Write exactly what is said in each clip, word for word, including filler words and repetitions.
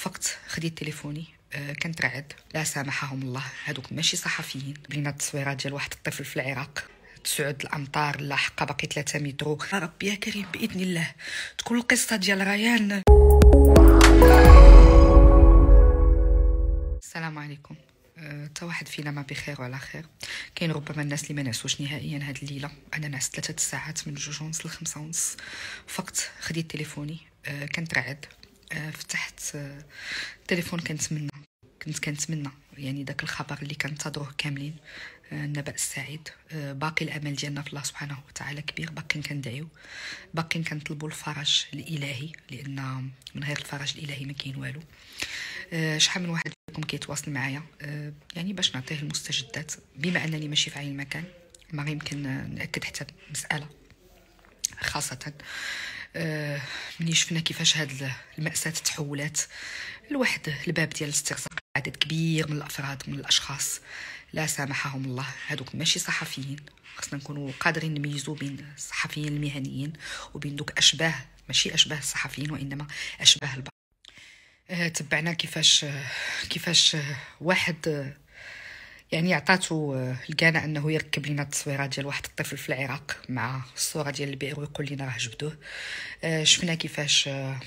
فقت خديت تليفوني آه، كنترعد لا سامحهم الله. هادوك ماشي صحفيين. بينا التصويرات ديال واحد الطفل في العراق، تسعود الامطار لاحقه باقي ثلاثة متر. يا ربي يا كريم باذن الله تكون القصه ديال ريان. السلام عليكم. تا واحد فينا ما بخير وعلى خير. كاين ربما الناس اللي ما نعسوش نهائيا هاد الليله. انا نعست ثلاثه ساعات من جوج ونص لخمسة ونص. فقت خديت تليفوني آه، كنترعد آه، فتحت آه، التليفون كنتمنى كنت كنتمنى يعني داك الخبر اللي كنتظروه كاملين، آه، النبأ السعيد. آه، باقي الامل ديالنا في الله سبحانه وتعالى كبير. باقيين كندعيو، باقيين كنطلبوا الفرج الالهي، لان من غير الفرج الالهي ما كاين والو. آه، شحال من واحد فيكم كيتواصل معايا آه، يعني باش نعطيه المستجدات. بما انني ماشي في عين المكان ما يمكن ناكد حتى مساله خاصه. آه، ملي شفنا كيفاش هاد المأساة تحولات لواحد الباب ديال الاسترزاق عدد كبير من الافراد من الاشخاص لا سامحهم الله. هادوك ماشي صحفيين. خصنا نكونوا قادرين نميزوا بين الصحفيين المهنيين وبين دوك اشباه، ماشي اشباه الصحفيين وانما اشباه البعض. آه، تبعنا كيفاش آه، كيفاش آه، واحد آه، يعني عطاتو آه، الكان انه يركب لنا التصويرات ديال واحد الطفل في العراق مع الصوره ديال البئر ويقول لنا راه جبدوه. آه، شفنا كيفاش آه،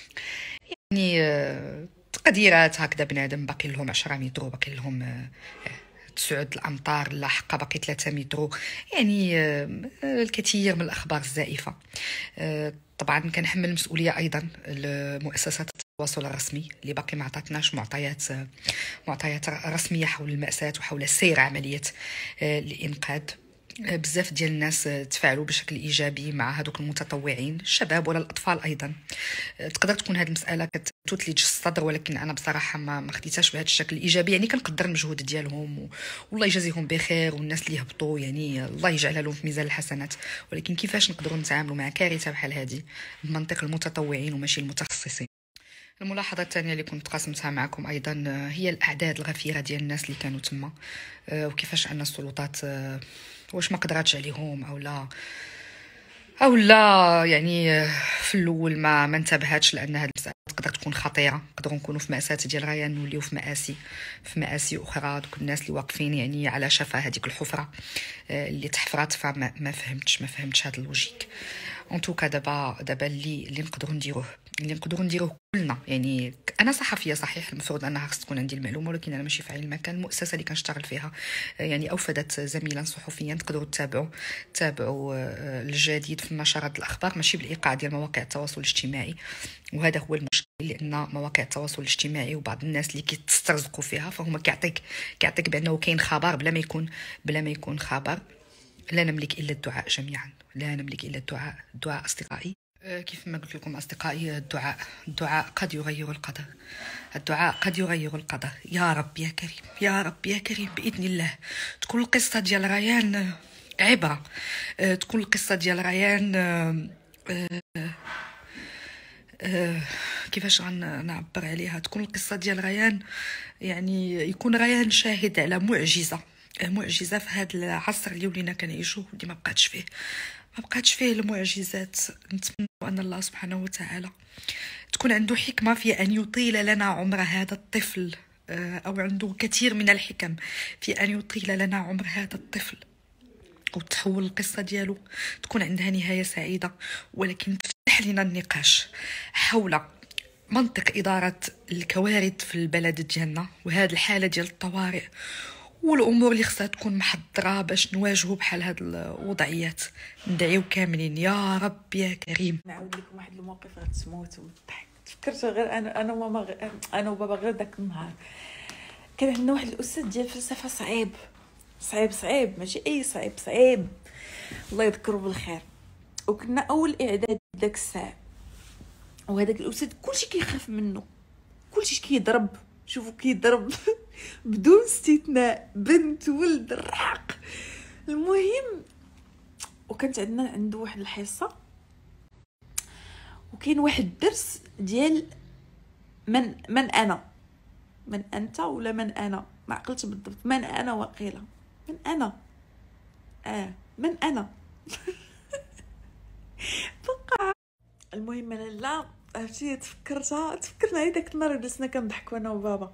يعني آه، تقديرات هكذا بنادم باقي لهم عشرة متر، باقي لهم آه، تسعود الامطار لاحقه باقي ثلاثة متر. يعني آه، الكثير من الاخبار الزائفه. آه، طبعا كنحمل المسؤوليه ايضا لمؤسسات التواصل الرسمي اللي باقي ما عطاتناش معطيات آه، معطيات رسميه حول المأساة وحول سير عمليه آه، الانقاذ. آه، بزاف ديال الناس آه، تفاعلوا بشكل ايجابي مع هذوك المتطوعين الشباب ولا الاطفال ايضا. آه، تقدر تكون هذه المساله كتثلج الصدر، ولكن انا بصراحه ما ما خديتهاش بهذا الشكل الايجابي. يعني كنقدر المجهود ديالهم و... والله يجازيهم بخير، والناس اللي هبطوا يعني الله يجعلها لهم في ميزان الحسنات. ولكن كيفاش نقدروا نتعاملوا مع كارثه بحال هذه بمنطق المتطوعين وماشي المتخصصين؟ الملاحظة الثانية اللي كنت قاسمتها معكم أيضا آه، هي الأعداد الغفيرة ديال الناس اللي كانوا تما، آه، وكيفاش أن السلطات آه، واش ما قدراتش عليهم أو لا او لا. يعني آه، في الاول ما ما انتبهاتش، لان هذه المساله تقدر تكون خطيره. نقدروا نكونوا في ماساه ديال ريان نوليو في مآسي في مآسي اخرى. دوك الناس اللي واقفين يعني على شفا هذيك الحفره آه، اللي تحفرات، فما ما فهمتش ما فهمتش هذا اللوجيك. ان توكا دابا دابا اللي اللي نقدروا نديروه اللي نقدروا نديروه كلنا. يعني انا صحفيه صحيح، المفروض انها خص تكون عندي المعلومه، ولكن انا ماشي في عين المكان. المؤسسه اللي كنشتغل فيها آه، يعني اوفدت زميلا صحفيا. تقدروا تتابعوا تتابعوا آه، الجديد في نشرات الاخبار، ماشي بالايقاع ديال مواقع التواصل الاجتماعي. وهذا هو المشكل، لان مواقع التواصل الاجتماعي وبعض الناس اللي كيتسترزقوا فيها فهم كيعطيك كيعطيك بانه كاين خبر بلا ما يكون بلا ما يكون خبر. لا نملك الا الدعاء جميعا، لا نملك الا الدعاء. الدعاء اصدقائي. آه، كيف ما قلت لكم اصدقائي، الدعاء الدعاء قد يغير القدر. الدعاء قد يغير القدر. يا رب يا كريم يا رب يا كريم باذن الله تكون القصه ديال ريان عبره. آه، تكون القصه ديال ريان آه، آه، آه، كيفاش غنعبر عليها، تكون القصه ديال ريان يعني يكون ريان شاهد على معجزه آه، معجزه في هذا العصر اللي ولينا كنعيشوه، اللي ما بقاتش فيه ما بقاتش فيه المعجزات. نتمنى ان الله سبحانه وتعالى تكون عنده حكمه في ان يطيل لنا عمر هذا الطفل، آه، او عنده كثير من الحكم في ان يطيل لنا عمر هذا الطفل، وتحول القصه ديالو تكون عندها نهايه سعيده. ولكن تفتح لنا النقاش حول منطق اداره الكوارث في البلد ديالنا، وهذه الحاله ديال الطوارئ والامور اللي خصها تكون محضره باش نواجهوا بحال هاد الوضعيات. ندعيو كاملين يا رب يا كريم. نعاود لكم واحد الموقف غتموتوا من الضحك. تفكرت غير انا انا وماما غ... انا وبابا غير داك النهار كان عندنا واحد الاستاذ ديال الفلسفه صعيب صعيب صعيب ماشي اي صعيب صعيب، الله يذكره بالخير. وكنا اول اعداد داك الساعه، وهذاك الاستاذ كلشي كيخاف منه، كلشي كيضرب. شوفوا كيضرب بدون استثناء، بنت ولد الرحق. المهم وكانت عندنا عنده واحد الحصه، وكاين واحد الدرس ديال من من انا من انت ولا من انا، ما عقلتش بالضبط. من انا وقيله من انا اه من انا بقى. المهم انا لا عرفتي تفكرتها تفكرنا هي داك النهار جلسنا كنضحكوا انا وبابا.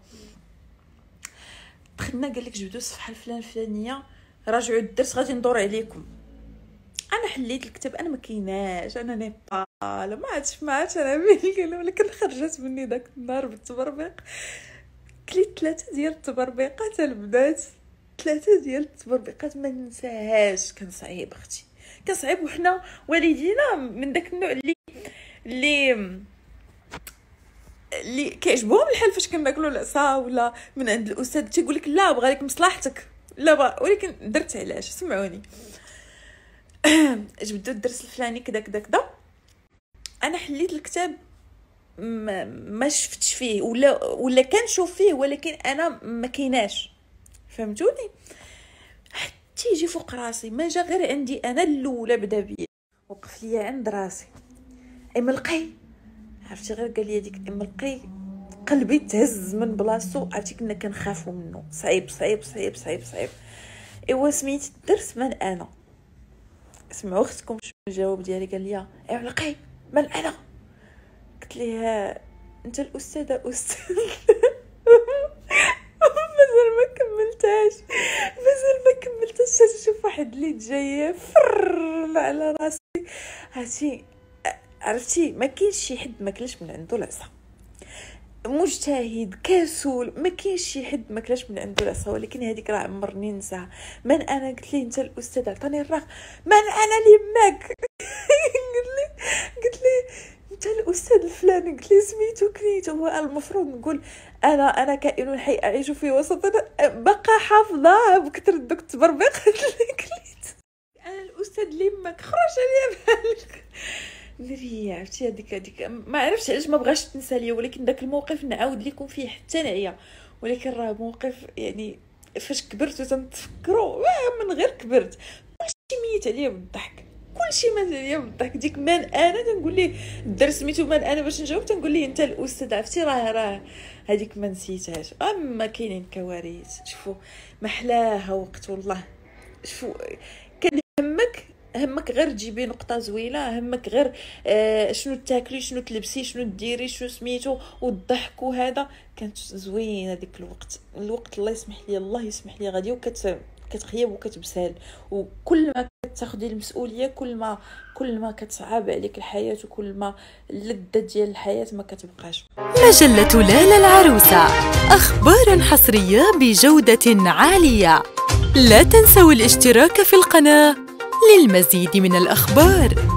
دخلنا قال لك جبدوا الصفحه الفلان الفلانيه راجعوا الدرس غادي ندور عليكم. انا حليت الكتاب انا ما كايناش انا نيبال ما عادش ما عادش انا بين ولكن خرجت مني داك النهار بالتبربيق. كليت ثلاثه ديال التبربيقات البنات ثلاثه ديال التبربيقات ما ننساهاش. كان صعيب اختي كان صعيب وحنا والدينا من داك النوع اللي اللي اللي كيعجبهم الحال فاش كناكلوا العصا ولا من عند الاستاذ تيقول لك لا بغا لك مصلحتك لا بغا ولكن درت علاش سمعوني. جبدوا الدرس الفلاني كذا كذا كذا انا حليت الكتاب ما, ما شفتش فيه ولا ولا كنشوف فيه ولكن انا ما كايناش فهمتوني. حتى يجي فوق راسي ما جا غير عندي انا الاولى بدا بيا وقف ليا عند راسي املقي عرفتي غير قال لي ديك املقي قلبي تهز من بلاصتو. عرفتي كنا كنخافوا منه صعيب صعيب صعيب صعيب صعيب. ايوا سميت الدرس من انا سمعوا اختكم شنو الجواب ديالي قال لي املقي من انا قلت ليه انت الاستاذه استاذ. مازال ما كملتهاش مازال ما كملتهاش شوف واحد اللي جايه فر على راسي. عرفتي عرفتي ما كاينش شي حد ما كلاش من عنده العصا مجتهد كسول ما كاينش شي حد ما كلاش من عنده العصا ولكن هذيك راه عمرني ننساها. من انا قلت ليه انت الاستاذ عطاني الرق من انا ليماك. قلت لي قلت لي انت الاستاذ الفلاني قلت لي سميتو كنيتو. هو المفروض نقول انا انا كائن حي اعيش في وسط بقى حافظه بكثر دوك التبربيق. قلت انا الاستاذ ليماك خرج عليا بالك نري. عرفتي هذيك هذيك ما عرفتش علاش ما بغاش تنسى ليا ولكن داك الموقف نعاود لكم فيه حتى نعيا ولكن راه موقف يعني فاش كبرت وتنتفكروا من غير كبرت كلشي ميت عليا بالضحك كلشي مات عليا بالضحك. ديك من انا تنقول ليه الدرس سميتو من انا باش نجاوب تنقول ليه انت الاستاذ. عرفتي راه راه هذيك ما نسيتهاش. اما كاينين كوارث شوفوا محلاها وقت والله. شوفوا كان همك همك غير تجيبي نقطه زوينه همك غير آه شنو تاكلي شنو تلبسي شنو ديري شنو سميتو والضحك وهذا. كانت زوينه ديك الوقت الوقت الله يسمح لي الله يسمح لي غادي وكت كتخيب وكتبسال وكل ما كتاخدي المسؤوليه كل ما كل ما كتصعب عليك الحياه وكل ما اللذه ديال الحياه ما كتبقاش. مجله ليلى العروسه اخبار حصريه بجوده عاليه. لا تنسوا الاشتراك في القناه للمزيد من الأخبار.